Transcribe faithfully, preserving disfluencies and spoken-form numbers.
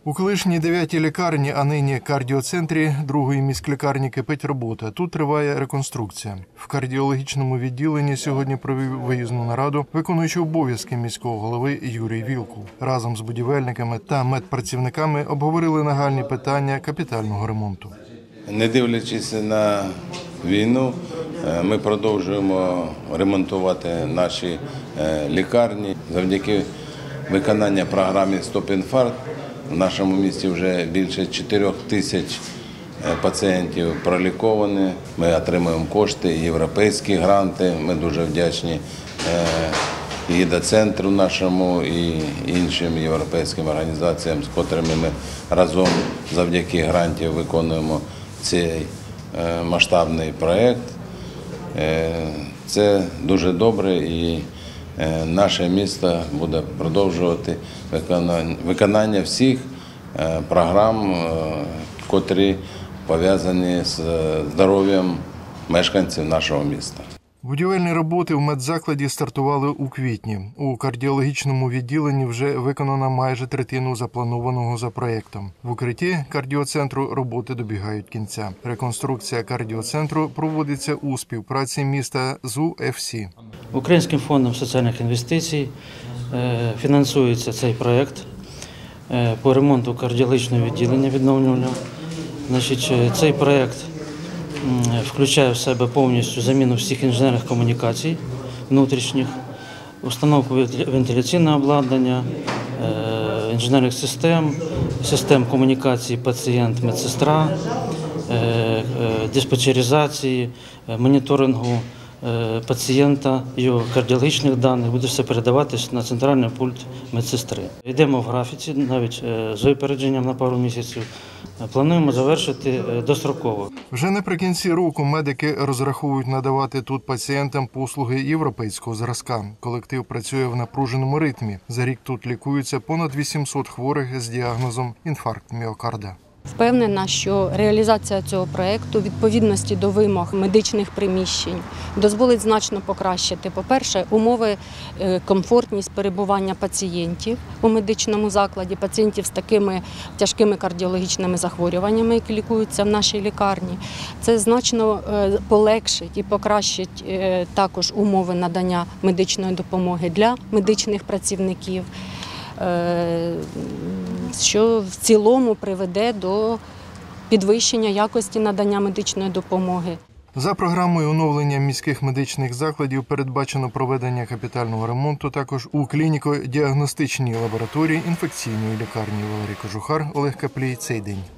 У колишній дев'ятій лікарні, а нині кардіоцентрі другої міськлікарні кипить робота. Тут триває реконструкція. В кардіологічному відділенні сьогодні провів виїзну нараду виконуючий обов'язки міського голови Юрій Вілкул. Разом з будівельниками та медпрацівниками обговорили нагальні питання капітального ремонту. Не дивлячись на війну, ми продовжуємо ремонтувати наші лікарні. Завдяки виконанню програми «Стоп-інфаркт» в нашому місті вже більше чотирьох тисяч пацієнтів проліковані. Ми отримуємо кошти, європейські гранти. Ми дуже вдячні і до центру нашому, і іншим європейським організаціям, з котрими ми разом завдяки грантів виконуємо цей масштабний проєкт. Це дуже добре, і наше місто буде продовжувати виконання всіх програм, котрі пов'язані з здоров'ям мешканців нашого міста. Будівельні роботи в медзакладі стартували у квітні. У кардіологічному відділенні вже виконано майже третину запланованого за проєктом. В укритті кардіоцентру роботи добігають кінця. Реконструкція кардіоцентру проводиться у співпраці міста з У Еф Сі. Українським фондом соціальних інвестицій фінансується цей проєкт по ремонту кардіологічного відділення відновлювального. Значить, цей проєкт включає в себе повністю заміну всіх інженерних комунікацій внутрішніх, установку вентиляційного обладнання, інженерних систем, систем комунікації пацієнт-медсестра, диспетчеризації, моніторингу пацієнта, його кардіологічних даних, буде все передаватись на центральний пульт медсестри. Йдемо в графіці, навіть з випередженням на пару місяців. Плануємо завершити достроково. Вже наприкінці року медики розраховують надавати тут пацієнтам послуги європейського зразка. Колектив працює в напруженому ритмі. За рік тут лікуються понад вісімсот хворих з діагнозом інфаркт міокарда. Впевнена, що реалізація цього проєкту відповідності до вимог медичних приміщень дозволить значно покращити, по-перше, умови, комфортність перебування пацієнтів у медичному закладі, пацієнтів з такими тяжкими кардіологічними захворюваннями, які лікуються в нашій лікарні. Це значно полегшить і покращить також умови надання медичної допомоги для медичних працівників, що в цілому приведе до підвищення якості надання медичної допомоги. За програмою оновлення міських медичних закладів передбачено проведення капітального ремонту також у клініко-діагностичній лабораторії інфекційної лікарні. Валерій Кожухар, Олег Каплій. Цей день.